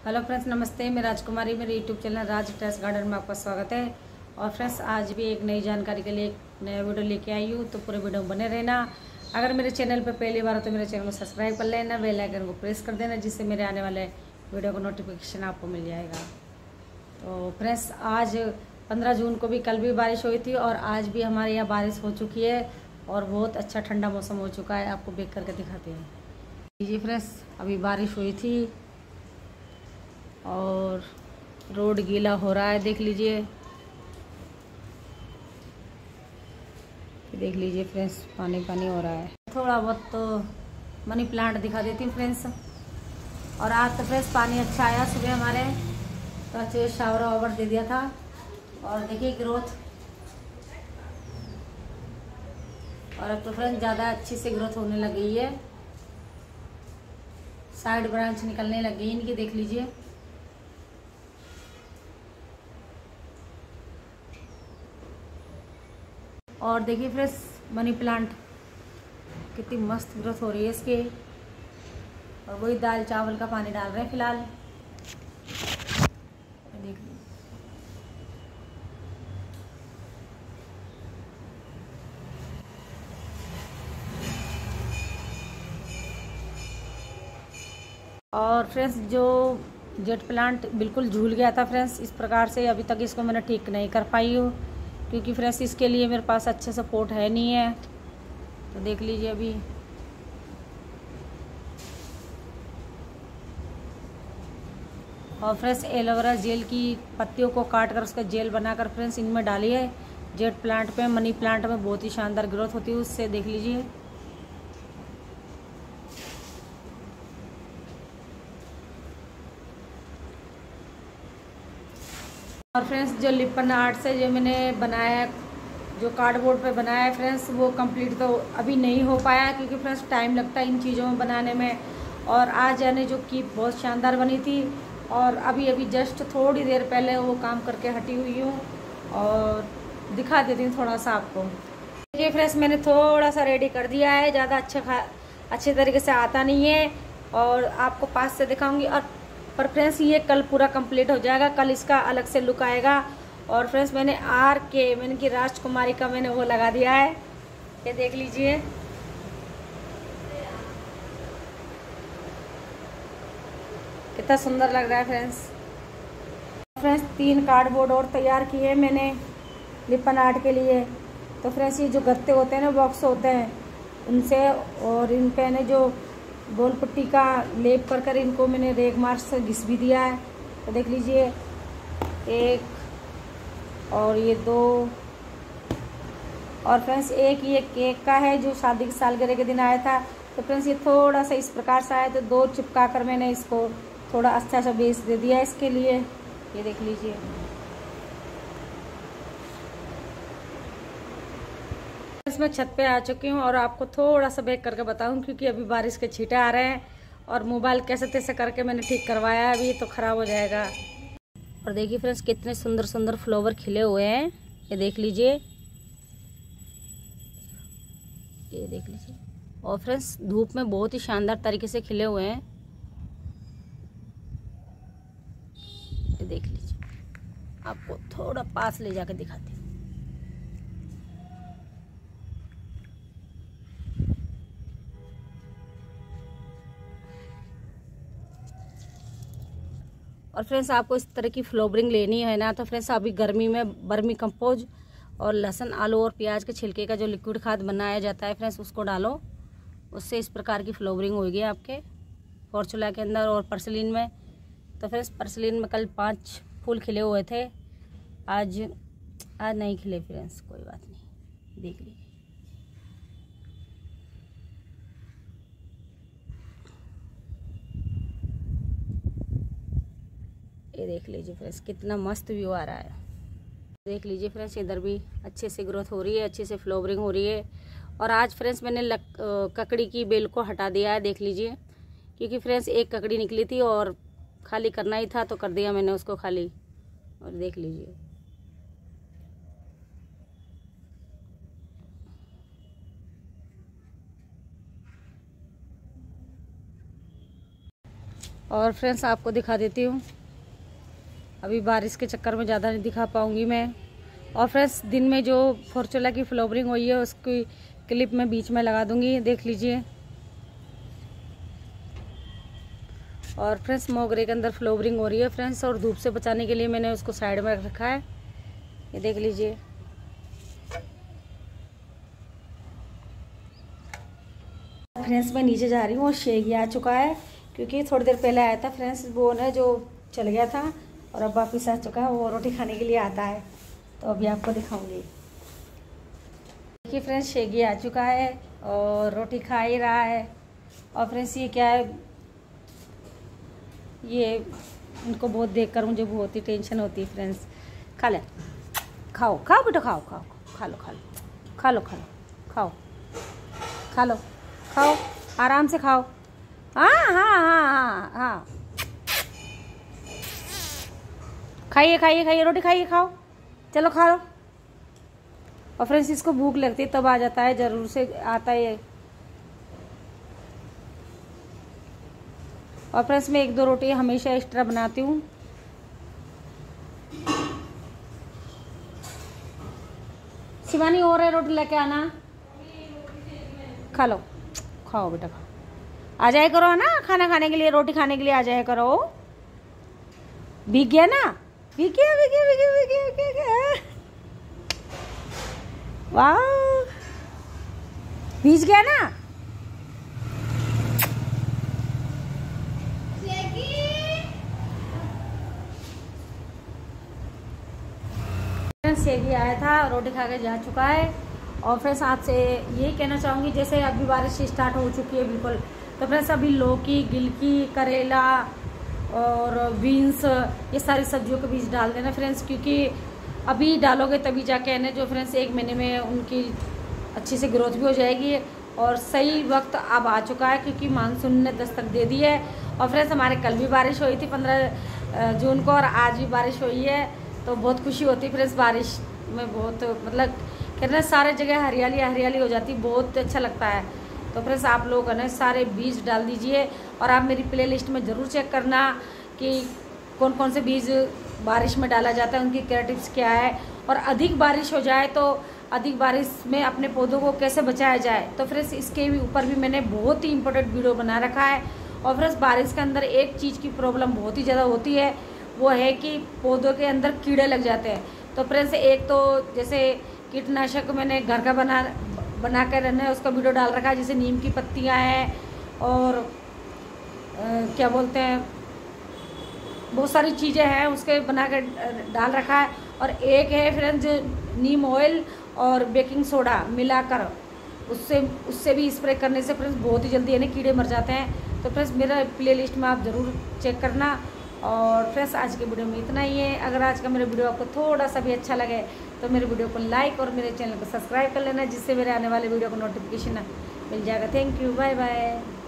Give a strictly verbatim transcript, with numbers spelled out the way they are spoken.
Hello friends, नमस्ते। मैं राजकुमारी, मेरे YouTube channel Raj terrace garden में आपका स्वागत है। और फ्रेंड्स, आज भी एक नई जानकारी के लिए एक नया वीडियो लेके आई हूँ, तो पूरे वीडियो में बने रहना। अगर मेरे चैनल पर पहली बार हो तो मेरे चैनल को सब्सक्राइब कर लेना, बेल आइकन को प्रेस कर देना, जिससे मेरे आने वाले वीडियो का नोटिफिकेशन आपको मिल जाएगा। तो फ्रेंड्स, आज पंद्रह जून को भी कल भी बारिश हुई थी और आज भी हमारे यहाँ बारिश हो चुकी है और बहुत अच्छा ठंडा मौसम हो चुका है। आपको देख करके दिखाते हैं। जी फ्रेंड्स, अभी बारिश हुई थी और रोड गीला हो रहा है। देख लीजिए, देख लीजिए फ्रेंड्स, पानी पानी हो रहा है। थोड़ा बहुत तो मनी प्लांट दिखा देती हूँ फ्रेंड्स। और आज तो फ्रेंड्स पानी अच्छा आया सुबह हमारे, तो अच्छे शावर वावर दे दिया था। और देखिए ग्रोथ, और अब तो फ्रेंड्स ज़्यादा अच्छी से ग्रोथ होने लग गई है। साइड ब्रांच निकलने लग गई इनकी, देख लीजिए। और देखिए फ्रेंड्स, मनी प्लांट कितनी मस्त ग्रोथ हो रही है इसकी। और वही दाल चावल का पानी डाल रहे हैं फिलहाल, देख लीजिए। और फ्रेंड्स, जो जेट प्लांट बिल्कुल झूल गया था फ्रेंड्स, इस प्रकार से अभी तक इसको मैंने ठीक नहीं कर पाई हूँ, क्योंकि फ्रेंड्स इसके लिए मेरे पास अच्छे से पोट है नहीं है। तो देख लीजिए अभी। और फ्रेंड्स, एलोवेरा जेल की पत्तियों को काट कर उसका जेल बनाकर फ्रेंड्स इनमें डाली है। जेट प्लांट पे, मनी प्लांट में बहुत ही शानदार ग्रोथ होती है उससे, देख लीजिए। और फ्रेंड्स, जो लिपन आर्ट से जो मैंने बनाया, जो कार्डबोर्ड पे बनाया है फ्रेंड्स, वो कंप्लीट तो अभी नहीं हो पाया, क्योंकि फ्रेंड्स टाइम लगता है इन चीज़ों में बनाने में। और आज यानी जो की बहुत शानदार बनी थी, और अभी अभी जस्ट थोड़ी देर पहले वो काम करके हटी हुई हूँ और दिखा देती हूँ थोड़ा सा आपको। देखिए फ्रेंड्स, मैंने थोड़ा सा रेडी कर दिया है, ज़्यादा अच्छा खा अच्छे तरीके से आता नहीं है, और आपको पास से दिखाऊंगी। और पर फ्रेंड्स, ये कल पूरा कंप्लीट हो जाएगा, कल इसका अलग से लुक आएगा। और फ्रेंड्स, मैंने आर के मैंने की राजकुमारी का मैंने वो लगा दिया है, ये देख लीजिए। कितना सुंदर लग रहा है फ्रेंड्स। फ्रेंड्स, तीन कार्डबोर्ड और तैयार किए मैंने लिपन आर्ट के लिए। तो फ्रेंड्स, ये जो गत्ते होते हैं ना, बॉक्स होते हैं उनसे, और इन पे ने जो गोल पट्टी का लेप कर कर इनको मैंने रेग मार्क से घिस भी दिया है। तो देख लीजिए, एक और ये दो। और फ्रेंड्स, एक ये केक का है जो शादी की सालगिरह के दिन आया था। तो फ्रेंड्स, ये थोड़ा सा इस प्रकार से आया, तो दो चिपका कर मैंने इसको थोड़ा अच्छा सा बेस दे दिया इसके लिए, ये देख लीजिए। मैं छत पे आ चुकी हूँ और आपको थोड़ा सा बैक करके बताऊँ, क्योंकि अभी बारिश के छींटे आ रहे हैं और मोबाइल कैसे तैसे करके मैंने ठीक करवाया है, अभी तो ख़राब हो जाएगा। और देखिए फ्रेंड्स, कितने सुंदर सुंदर फ्लावर खिले हुए हैं, ये देख लीजिए, ये देख लीजिए। और फ्रेंड्स, धूप में बहुत ही शानदार तरीके से खिले हुए हैं, ये देख लीजिए। आपको थोड़ा पास ले जाकर दिखाती हूँ। और फ्रेंड्स, आपको इस तरह की फ्लोवरिंग लेनी है ना, तो फ्रेंड्स अभी गर्मी में बर्मी कंपोज और लहसुन, आलू और प्याज के छिलके का जो लिक्विड खाद बनाया जाता है फ्रेंड्स, उसको डालो। उससे इस प्रकार की फ्लोवरिंग होगी आपके फॉर्चूला के अंदर और पर्सलिन में। तो फ्रेंड्स, पर्सलिन में कल पांच फूल खिले हुए थे, आज आज नहीं खिले फ्रेंड्स, कोई बात नहीं, देख लीजिए। ये देख लीजिए फ्रेंड्स, कितना मस्त व्यू आ रहा है। देख लीजिए फ्रेंड्स, इधर भी अच्छे से ग्रोथ हो रही है, अच्छे से फ्लावरिंग हो रही है। और आज फ्रेंड्स मैंने लक, ककड़ी की बेल को हटा दिया है, देख लीजिए, क्योंकि फ्रेंड्स एक ककड़ी निकली थी और खाली करना ही था, तो कर दिया मैंने उसको खाली। और देख लीजिए, और फ्रेंड्स आपको दिखा देती हूँ, अभी बारिश के चक्कर में ज़्यादा नहीं दिखा पाऊँगी मैं। और फ्रेंड्स दिन में जो फॉर्चूला की फ्लावरिंग हुई है उसकी क्लिप मैं बीच में लगा दूँगी, देख लीजिए। और फ्रेंड्स मोगरे के अंदर फ्लावरिंग हो रही है फ्रेंड्स, और धूप से बचाने के लिए मैंने उसको साइड में रखा है, ये देख लीजिए। फ्रेंड्स मैं नीचे जा रही हूँ और शेगी आ चुका है, क्योंकि थोड़ी देर पहले आया था फ्रेंड्स, वो ना जो चल गया था और अब वापस आ चुका है। वो रोटी खाने के लिए आता है, तो अभी आपको दिखाऊंगी। देखिए फ्रेंड्स शेगी आ चुका है और रोटी खा ही रहा है। और फ्रेंड्स ये क्या है, ये इनको बहुत देखकर मुझे बहुत ही टेंशन होती है फ्रेंड्स। खा ले, खाओ खाओ बेटा, खाओ खाओ खा लो खा लो खा लो खा लो खाओ खा लो खाओ, आराम से खाओ। हाँ हाँ हाँ हाँ हाँ, खाइए खाइए खाइए, रोटी खाइए, खाओ, चलो खा लो। और फ्रेंड्स इसको भूख लगती है तब आ जाता है, जरूर से आता है। और फ्रेंड्स मैं एक दो रोटी हमेशा एक्स्ट्रा बनाती हूँ। शिवानी और है, रोटी लेके आना, खा लो, खाओ बेटा खाओ, आ जाए करो ना खाना खाने के लिए, रोटी खाने के लिए आ जाए करो। भीग गया ना, भीग गया भीग गया भीग गया भीग गया, वाह भीग गया ना। शेगी आया था, रोटी खा के जा चुका है। और फ्रेंड्स आपसे यही कहना चाहूँगी, जैसे अभी बारिश स्टार्ट हो चुकी है बिल्कुल, तो फ्रेंड्स अभी लौकी, गिलकी, करेला और बीन्स, ये सारी सब्जियों के बीज डाल देना फ्रेंड्स, क्योंकि अभी डालोगे तभी जाके है जो फ्रेंड्स एक महीने में उनकी अच्छी से ग्रोथ भी हो जाएगी। और सही वक्त अब आ चुका है, क्योंकि मानसून ने दस्तक दे दी है। और फ्रेंड्स हमारे कल भी बारिश हुई थी पंद्रह जून को, और आज भी बारिश हुई है, तो बहुत खुशी होती है फ्रेंड्स। बारिश में बहुत मतलब कहते हैं सारे जगह हरियाली हरियाली हो जाती, बहुत अच्छा लगता है। तो फ्रेंड्स आप लोग है ना सारे बीज डाल दीजिए, और आप मेरी प्ले लिस्ट में ज़रूर चेक करना कि कौन कौन से बीज बारिश में डाला जाता है, उनकी क्या टिप्स क्या है। और अधिक बारिश हो जाए तो अधिक बारिश में अपने पौधों को कैसे बचाया जाए, तो फ्रेंड्स इसके भी ऊपर भी मैंने बहुत ही इंपॉर्टेंट वीडियो बना रखा है। और फ्रेंड्स बारिश के अंदर एक चीज़ की प्रॉब्लम बहुत ही ज़्यादा होती है, वो है कि पौधों के अंदर कीड़े लग जाते हैं। तो फ्रेंड्स एक तो जैसे कीटनाशक मैंने घर का बना बना कर रहना है, उसका वीडियो डाल रखा है, जैसे नीम की पत्तियां हैं और आ, क्या बोलते हैं बहुत सारी चीज़ें हैं, उसके बना कर डाल रखा है। और एक है फ्रेंड्स नीम ऑयल और बेकिंग सोडा मिलाकर, उससे उससे भी स्प्रे करने से फ्रेंड्स बहुत ही जल्दी यानी कीड़े मर जाते हैं। तो फ्रेंड्स मेरा प्ले लिस्ट में आप ज़रूर चेक करना। और फ्रेंड्स आज के वीडियो में इतना ही है। अगर आज का मेरा वीडियो आपको थोड़ा सा भी अच्छा लगे तो मेरे वीडियो को लाइक और मेरे चैनल को सब्सक्राइब कर लेना, जिससे मेरे आने वाले वीडियो को नोटिफिकेशन मिल जाएगा। Thank you, bye bye.